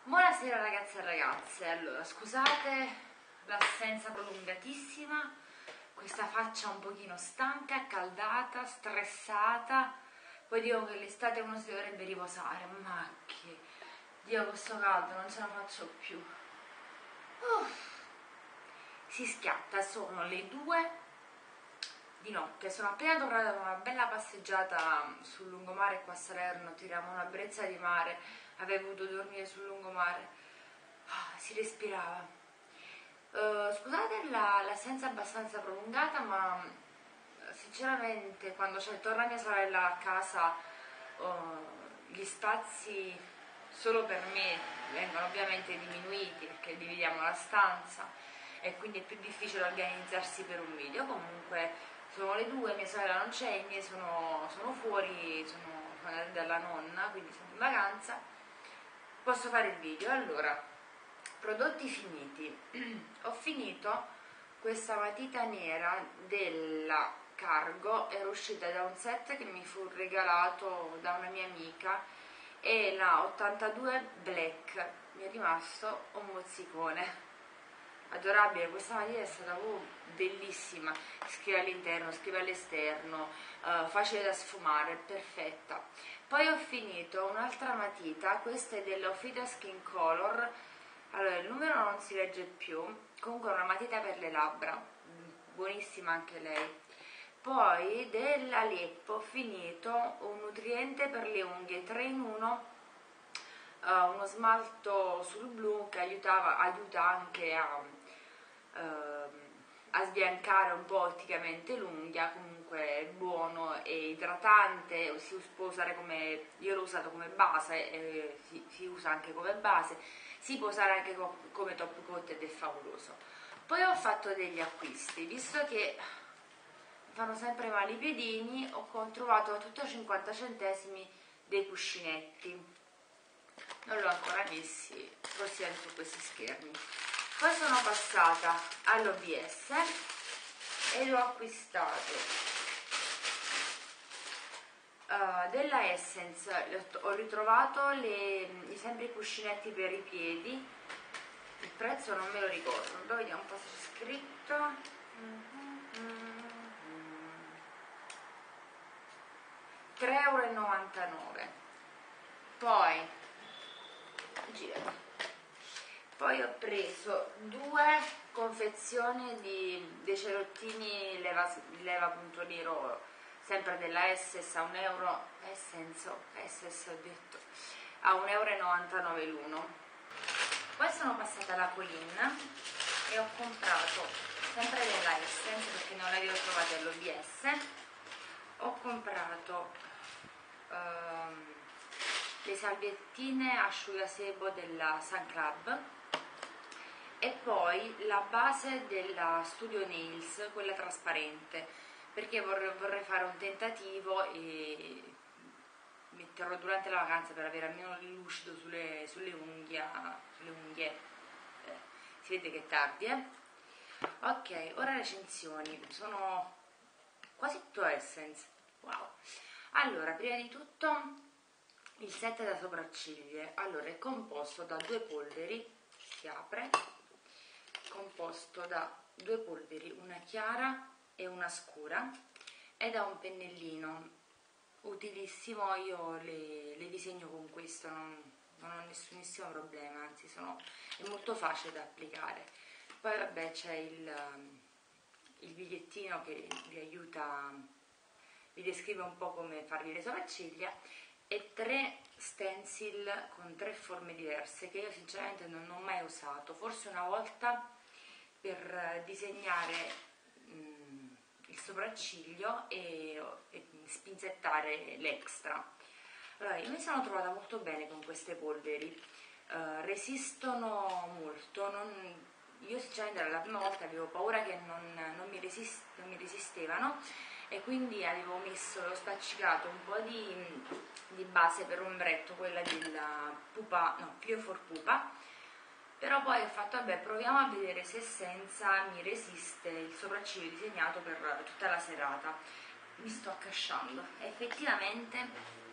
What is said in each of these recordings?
Buonasera ragazze e ragazze, allora scusate l'assenza prolungatissima, questa faccia un pochino stanca, accaldata, stressata, poi dico che l'estate uno si dovrebbe riposare, ma che Dio, questo caldo non ce la faccio più. Si schiatta, sono le 2 di notte, sono appena tornata da una bella passeggiata sul lungomare qua a Salerno, tiriamo una brezza di mare, avevo dovuto dormire sul lungomare, si respirava. Scusate l'assenza abbastanza prolungata, ma sinceramente quando torna mia sorella a casa gli spazi solo per me vengono ovviamente diminuiti perché dividiamo la stanza e quindi è più difficile organizzarsi per un video. Comunque sono le 2, mia sorella non c'è, i miei sono fuori, sono andati dalla nonna, quindi sono in vacanza, posso fare il video. Allora, prodotti finiti. Ho finito questa matita nera della Cargo, era uscita da un set che mi fu regalato da una mia amica, e la 82 Black, mi è rimasto un mozzicone. Adorabile, questa matita è stata bellissima, scrive all'interno, scrive all'esterno, facile da sfumare, perfetta. Poi ho finito un'altra matita, questa è dell'Ofida Skin Color, allora il numero non si legge più, comunque è una matita per le labbra, buonissima anche lei. Poi dell'Aleppo ho finito un nutriente per le unghie 3 in 1, uno smalto sul blu che aiuta anche a sbiancare un po' otticamente l'unghia. Comunque è buono, è idratante, si può usare come, io l'ho usato come base, si usa anche come base, si può usare anche come top coat ed è favoloso. Poi ho fatto degli acquisti, visto che fanno sempre male i piedini, ho trovato a tutto 50 centesimi dei cuscinetti, non l'ho ancora messi, possiamo su questi schermi. Poi sono passata all'OBS ed ho acquistato della Essence, ho ritrovato sempre i cuscinetti per i piedi, il prezzo non me lo ricordo, poi vediamo un po' se c'è scritto. 3,99 €. Poi ho preso 2 confezioni dei cerottini leva punto nero, sempre della SS a €1, SS ho detto, a €1,99 € l'uno. Poi sono passata alla Coin e ho comprato, sempre della Essence perché non l'avevo trovata all'OBS, ho comprato le salviettine asciugasebo della Sun Club e poi la base della Studio Nails, quella trasparente, perché vorrei fare un tentativo e metterlo durante la vacanza per avere almeno il lucido sulle unghie. Si vede che è tardi, Ok, ora recensioni, sono quasi tutto Essence, wow. Allora, prima di tutto il set da sopracciglia, allora è composto da 2 polveri, si apre, composto da 2 polveri, una chiara e una scura, e da un pennellino utilissimo, io le disegno con questo, non ho nessunissimo problema, anzi è molto facile da applicare. Poi vabbè c'è il bigliettino che vi aiuta, vi descrive un po' come farvi le sopracciglia, e 3 stencil con 3 forme diverse che io sinceramente non ho mai usato, forse una volta per disegnare il sopracciglio e spinzettare l'extra. Allora, io mi sono trovata molto bene con queste polveri, resistono molto, io sinceramente era la prima volta, avevo paura che non mi resistevano, e quindi avevo spaccicato un po' di base per ombretto, quella della Pupa, no, Clio for Pupa, però poi ho fatto vabbè, proviamo a vedere se senza mi resiste il sopracciglio disegnato per tutta la serata. Mi sto accasciando, effettivamente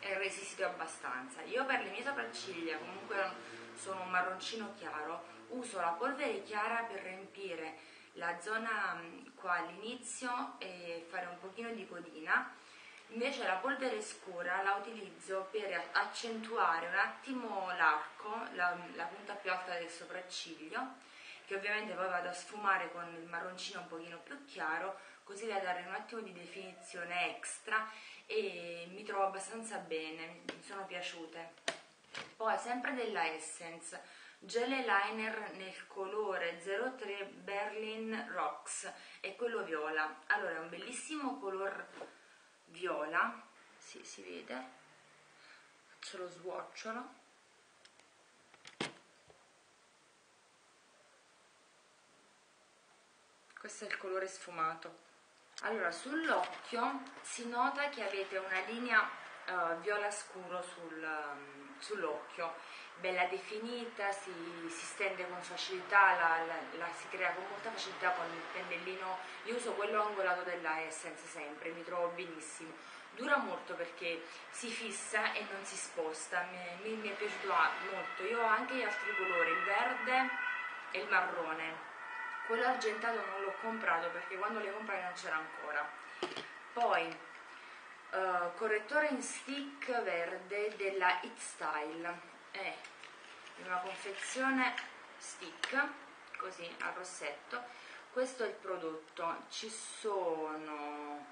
è resistito abbastanza. Io per le mie sopracciglia, comunque sono un marroncino chiaro, uso la polvere chiara per riempire la zona qua all'inizio e fare un pochino di codina. Invece la polvere scura la utilizzo per accentuare un attimo l'arco, la punta più alta del sopracciglio, che ovviamente poi vado a sfumare con il marroncino un pochino più chiaro, così da dare un attimo di definizione extra, e mi trovo abbastanza bene, mi sono piaciute. Poi sempre della Essence, gel eyeliner nel colore 03 Berlin Rocks, è quello viola. Allora, è un bellissimo color viola, sì, si vede, faccio lo swatcholo. Questo è il colore sfumato. Allora, sull'occhio si nota che avete una linea viola scuro sull'occhio, bella definita, si stende con facilità, la si crea con molta facilità con il pennellino. Io uso quello angolato della Essence sempre, mi trovo benissimo. Dura molto perché si fissa e non si sposta, mi è piaciuto molto. Io ho anche gli altri colori, il verde e il marrone. Quello argentato non l'ho comprato perché quando le comprai non c'era ancora. Poi correttore in stick verde della It Style, è una confezione stick così a rossetto. Questo è il prodotto, ci sono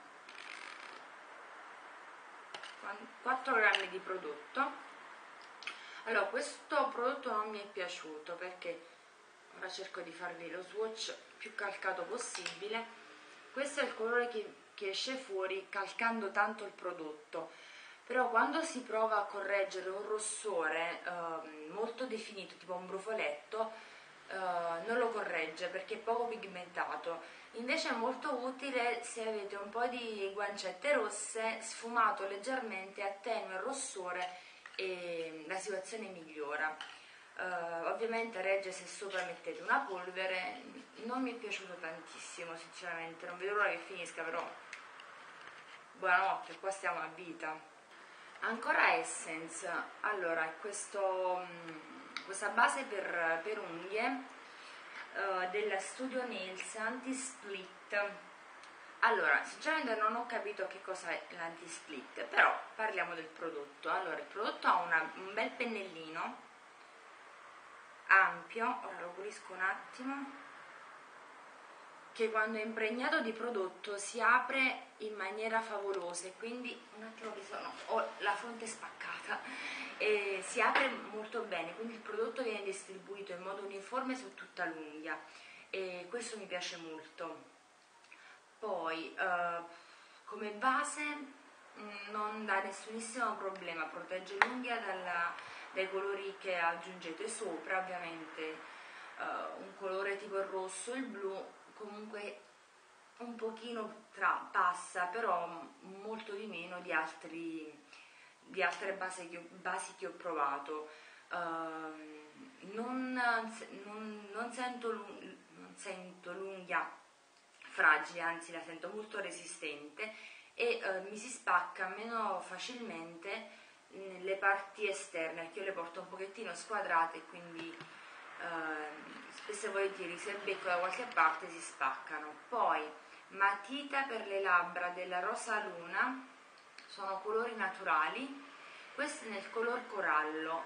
4 grammi di prodotto. Allora, questo prodotto non mi è piaciuto perché, ora cerco di farvi lo swatch più calcato possibile. Questo è il colore che esce fuori calcando tanto il prodotto, però quando si prova a correggere un rossore molto definito, tipo un brufoletto, non lo corregge perché è poco pigmentato. Invece è molto utile se avete un po' di guancette rosse, sfumato leggermente, attenua il rossore e la situazione migliora. Ovviamente regge se sopra mettete una polvere. Non mi è piaciuto tantissimo sinceramente, non vedo l'ora che finisca, però buonanotte, qua stiamo a vita. Ancora Essence, allora è questa base per unghie della Studio Nails Anti-Split. Allora, sinceramente non ho capito che cosa è l'anti-split, però parliamo del prodotto. Allora, il prodotto ha un bel pennellino ampio, ora lo pulisco un attimo, che quando è impregnato di prodotto si apre in maniera favolosa, e quindi un attimo che ho la fronte spaccata, e si apre molto bene, quindi il prodotto viene distribuito in modo uniforme su tutta l'unghia e questo mi piace molto. Poi come base non dà nessunissimo problema, protegge l'unghia dai colori che aggiungete sopra. Ovviamente un colore tipo il rosso, il blu, comunque un pochino passa, però molto di meno di altre basi che ho provato. Non sento l'unghia fragile, anzi la sento molto resistente e mi si spacca meno facilmente nelle parti esterne, perché io le porto un pochettino squadrate, quindi spesso e volentieri se becco da qualche parte si spaccano. Poi matita per le labbra della Rosa Luna, sono colori naturali, questo è nel color corallo,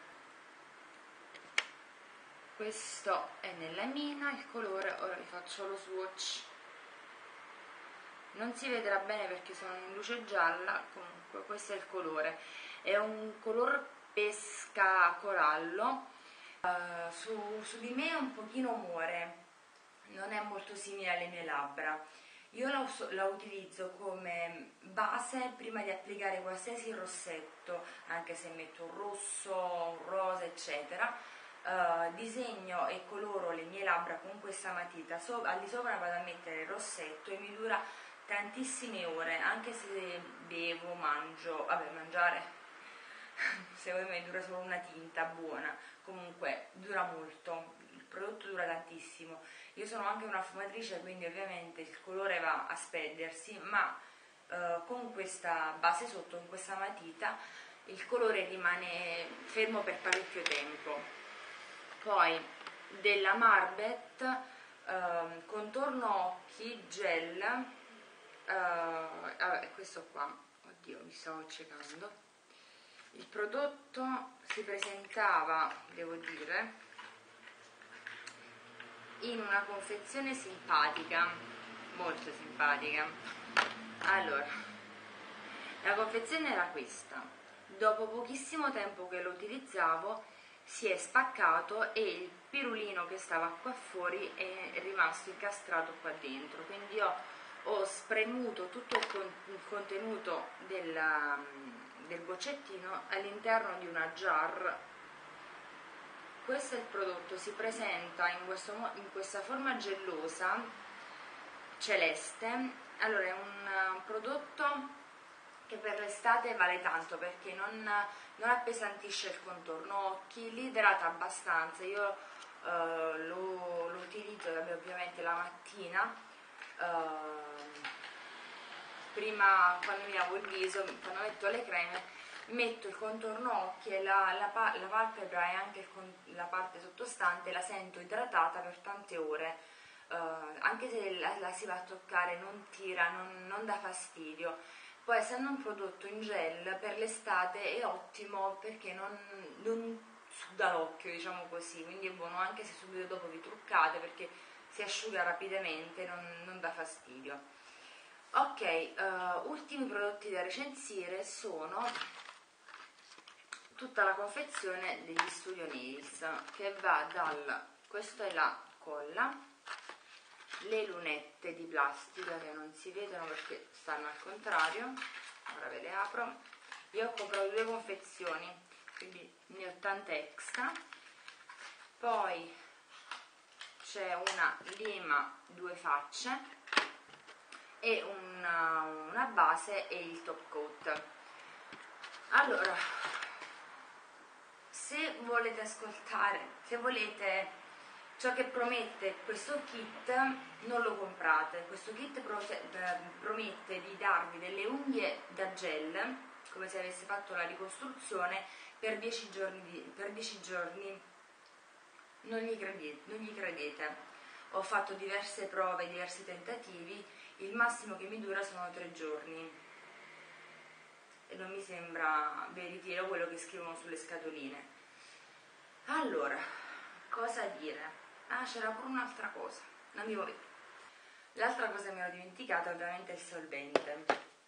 questo è nella mina, il colore, ora vi faccio lo swatch, non si vedrà bene perché sono in luce gialla, comunque questo è il colore, è un color pesca corallo. Su di me un pochino muore, non è molto simile alle mie labbra. Io la utilizzo come base prima di applicare qualsiasi rossetto, anche se metto un rosso, un rosa eccetera. Disegno e coloro le mie labbra con questa matita, al di sopra vado a mettere il rossetto e mi dura tantissime ore, anche se bevo, mangio, vabbè, mangiare secondo me dura solo una tinta buona, comunque dura molto, il prodotto dura tantissimo. Io sono anche una fumatrice, quindi ovviamente il colore va a spendersi, ma con questa base sotto, con questa matita, il colore rimane fermo per parecchio tempo. Poi della Marbet contorno occhi gel, questo qua, oddio mi stavo accecando. Il prodotto si presentava, devo dire, in una confezione simpatica, molto simpatica. Allora, la confezione era questa. Dopo pochissimo tempo che lo utilizzavo si è spaccato e il pirulino che stava qua fuori è rimasto incastrato qua dentro, quindi ho spremuto tutto il contenuto del boccettino all'interno di una jar. Questo è il prodotto, si presenta in questa forma gellosa celeste. Allora, è un prodotto che per l'estate vale tanto perché non appesantisce il contorno occhi, li idrata abbastanza. Io lo utilizzo ovviamente la mattina, prima quando mi lavo il viso, quando metto le creme, metto il contorno occhi e la palpebra e anche la parte sottostante la sento idratata per tante ore, anche se la si va a toccare non tira, non dà fastidio. Poi, essendo un prodotto in gel, per l'estate è ottimo perché non suda l'occhio, diciamo così, quindi è buono anche se subito dopo vi truccate perché si asciuga rapidamente, non dà fastidio. Ok, ultimi prodotti da recensire sono tutta la confezione degli Studio Nails, che va questa è la colla, le lunette di plastica che non si vedono perché stanno al contrario, ora ve le apro. Io ho comprato 2 confezioni, quindi ne ho tante extra. Poi c'è una lima 2 facce e una base e il top coat. Allora, se volete ascoltare, se volete ciò che promette questo kit, non lo comprate. Questo kit promette di darvi delle unghie da gel, come se avesse fatto la ricostruzione per 10 giorni. Non gli credete. Ho fatto diverse prove, diversi tentativi, il massimo che mi dura sono 3 giorni. E non mi sembra veritiero quello che scrivono sulle scatoline. Allora, cosa dire? Ah, c'era pure un'altra cosa, non mi muovevo. L'altra cosa che mi ero dimenticata ovviamente è il solvente.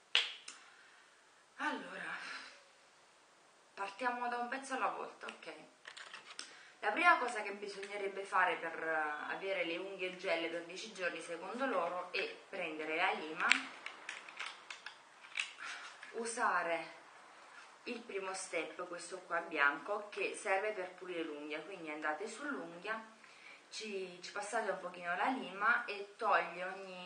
Allora, partiamo da un pezzo alla volta, ok? La prima cosa che bisognerebbe fare per avere le unghie gel per 10 giorni secondo loro è prendere la lima, usare il primo step, questo qua bianco, che serve per pulire l'unghia, quindi andate sull'unghia, ci passate un pochino la lima e toglie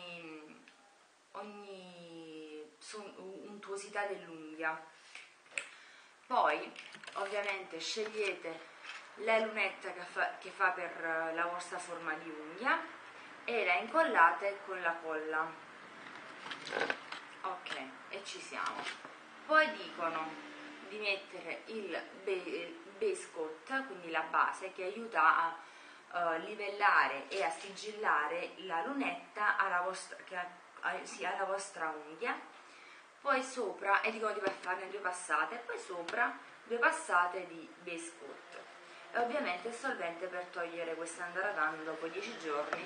ogni untuosità dell'unghia. Poi ovviamente scegliete la lunetta che fa per la vostra forma di unghia e la incollate con la colla. Ok, e ci siamo. Poi dicono di mettere il base coat, quindi la base che aiuta a livellare e a sigillare la lunetta alla vostra unghia. Poi sopra, e dicono di farne 2 passate, poi sopra 2 passate di base coat e ovviamente il solvente per togliere questo andaradan dopo 10 giorni.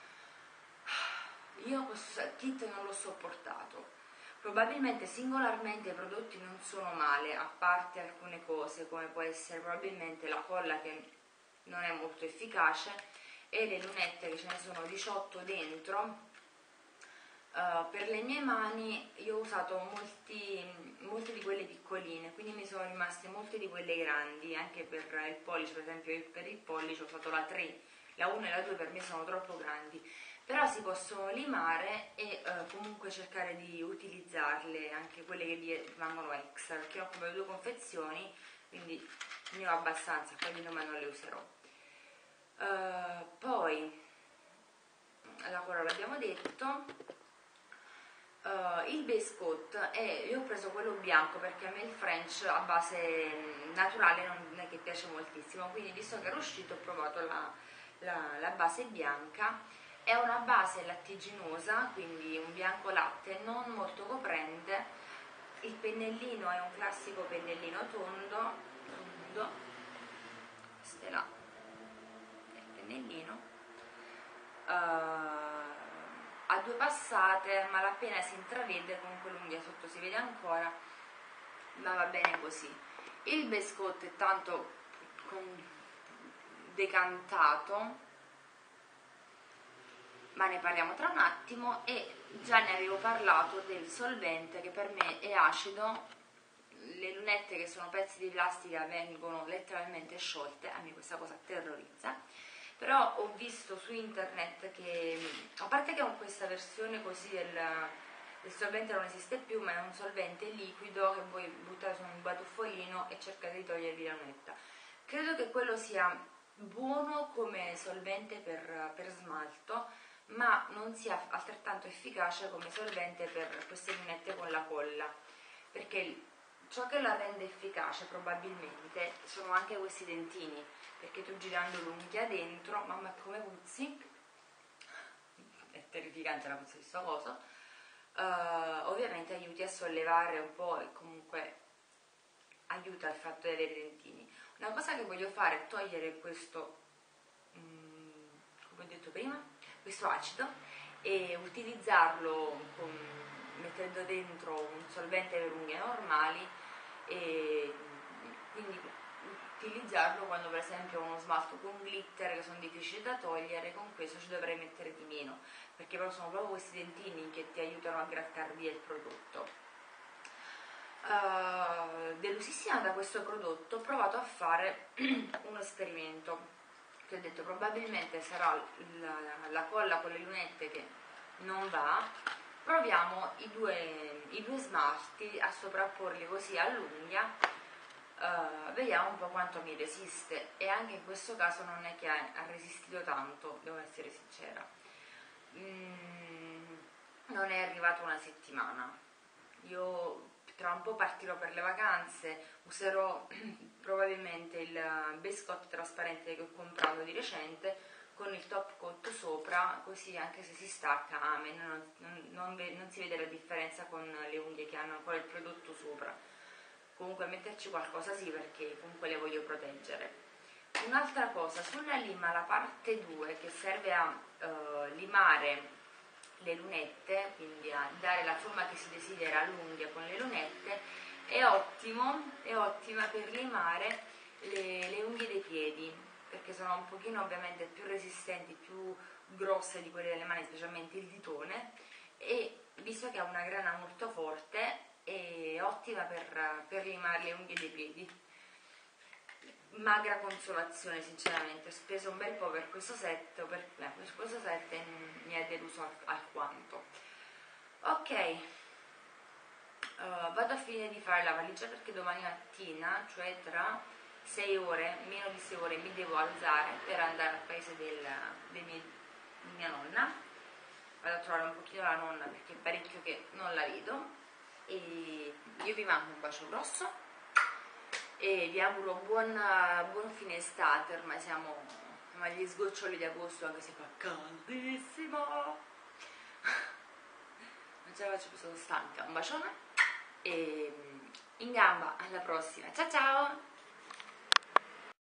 Io questo kit non l'ho sopportato. Probabilmente singolarmente i prodotti non sono male, a parte alcune cose come può essere probabilmente la colla che non è molto efficace e le lunette, che ce ne sono 18 dentro. Per le mie mani io ho usato molte di quelle piccoline, quindi mi sono rimaste molte di quelle grandi, anche per il pollice. Per esempio per il pollice ho usato la 3, la 1 e la 2 per me sono troppo grandi, però si possono limare e comunque cercare di utilizzarle anche quelle che vi rimangono extra, perché ho come 2 confezioni, quindi ne ho abbastanza, quindi non le userò. Poi la colla l'abbiamo detto. Il base coat, e io ho preso quello bianco perché a me il French a base naturale non è che piace moltissimo, quindi visto che era uscito ho provato la base bianca. È una base lattiginosa, quindi un bianco latte non molto coprente. Il pennellino è un classico pennellino tondo, questo è là il pennellino, a due passate, malapena si intravede, comunque l'unghia sotto si vede ancora, ma va bene così. Il base coat è tanto decantato, ma ne parliamo tra un attimo. E già ne avevo parlato del solvente, che per me è acido. Le lunette, che sono pezzi di plastica, vengono letteralmente sciolte, a me questa cosa terrorizza. Però ho visto su internet che, a parte che con questa versione così del solvente non esiste più, ma è un solvente liquido che voi buttate su un batuffolino e cercate di togliervi la lunetta. Credo che quello sia buono come solvente per smalto, ma non sia altrettanto efficace come solvente per queste lunette con la colla, perché ciò che la rende efficace probabilmente sono anche questi dentini, perché tu girando l'unghia dentro, mamma come puzzi, è terrificante la puzza di sto coso, ovviamente aiuti a sollevare un po' e comunque aiuta il fatto di avere i dentini. Una cosa che voglio fare è togliere questo, come ho detto prima, questo acido, e utilizzarlo mettendo dentro un solvente per unghie normali, e quindi utilizzarlo quando per esempio ho uno smalto con glitter che sono difficili da togliere. Con questo ci dovrei mettere di meno, perché però sono proprio questi dentini che ti aiutano a grattar via il prodotto. Delusissima da questo prodotto, ho provato a fare un esperimento che ho detto probabilmente sarà la colla con le lunette che non va. Proviamo i due smalti a sovrapporli così all'unghia, vediamo un po' quanto mi resiste, e anche in questo caso non è che ha resistito tanto, devo essere sincera. Non è arrivata una settimana. Io tra un po' partirò per le vacanze, userò probabilmente il base coat trasparente che ho comprato di recente con il top coat sopra, così anche se si stacca, amen, non si vede la differenza con le unghie che hanno ancora il prodotto sopra. Comunque metterci qualcosa sì, perché comunque le voglio proteggere. Un'altra cosa, sulla lima, la parte 2, che serve a limare le lunette, quindi a dare la forma che si desidera all'unghia con le lunette, è ottima per limare le unghie dei piedi, perché sono un pochino ovviamente più resistenti, più grosse di quelle delle mani, specialmente il ditone, e visto che ha una grana molto forte è ottima per limare le unghie dei piedi. Magra consolazione, sinceramente, ho speso un bel po' per questo set, per questo set mi è deluso alquanto. Ok, vado a finire di fare la valigia, perché domani mattina, cioè tra 6 ore, meno di 6 ore, mi devo alzare per andare al paese di mia nonna. Vado a trovare un pochino la nonna, perché è parecchio che non la vedo, e io vi mando un bacio grosso e vi auguro buon fine estate. Ormai siamo agli sgoccioli di agosto, anche se fa caldissimo. Non ce la faccio più, sono stanca. Un bacione e in gamba, alla prossima, ciao ciao!